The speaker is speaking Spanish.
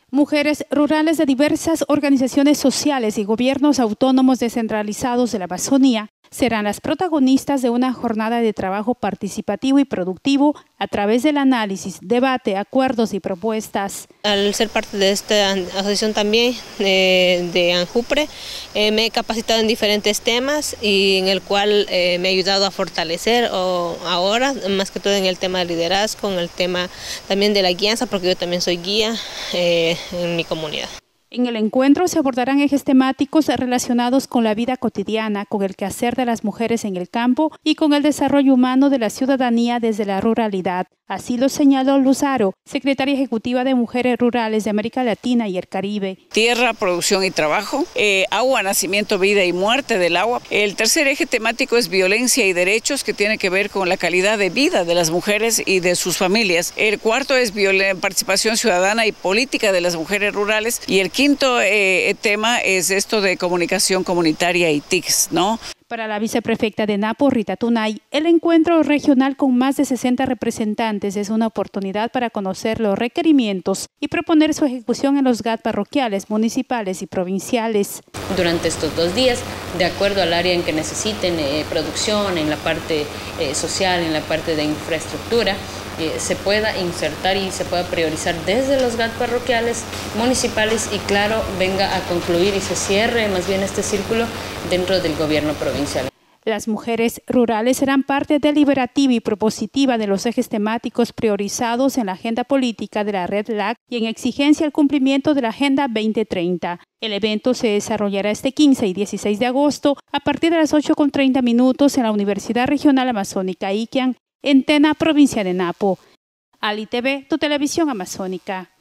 Mujeres rurales de diversas organizaciones sociales y gobiernos autónomos descentralizados de la Amazonía serán las protagonistas de una jornada de trabajo participativo y productivo a través del análisis, debate, acuerdos y propuestas. Al ser parte de esta asociación también de ANJUPRE, me he capacitado en diferentes temas y en el cual me ha ayudado a fortalecer ahora, más que todo en el tema de liderazgo, en el tema también de la guianza, porque yo también soy guía en mi comunidad. En el encuentro se abordarán ejes temáticos relacionados con la vida cotidiana, con el quehacer de las mujeres en el campo y con el desarrollo humano de la ciudadanía desde la ruralidad. Así lo señaló Luz Aro, secretaria ejecutiva de Mujeres Rurales de América Latina y el Caribe. Tierra, producción y trabajo, agua, nacimiento, vida y muerte del agua. El tercer eje temático es violencia y derechos, que tiene que ver con la calidad de vida de las mujeres y de sus familias. El cuarto es participación ciudadana y política de las mujeres rurales. Y el quinto tema es esto de comunicación comunitaria y TICs, ¿no? Para la viceprefecta de Napo, Rita Tunay, el encuentro regional con más de 60 representantes es una oportunidad para conocer los requerimientos y proponer su ejecución en los GAT parroquiales, municipales y provinciales. Durante estos 2 días, de acuerdo al área en que necesiten producción, en la parte social, en la parte de infraestructura, se pueda insertar y se pueda priorizar desde los GAT parroquiales, municipales y claro, venga a concluir y se cierre más bien este círculo dentro del gobierno provincial. Las mujeres rurales serán parte deliberativa y propositiva de los ejes temáticos priorizados en la agenda política de la Red LAC y en exigencia al cumplimiento de la Agenda 2030. El evento se desarrollará este 15 y 16 de agosto a partir de las 8:30 en la Universidad Regional Amazónica Iquian, en Tena, provincia de Napo. Ali TV, tu televisión amazónica.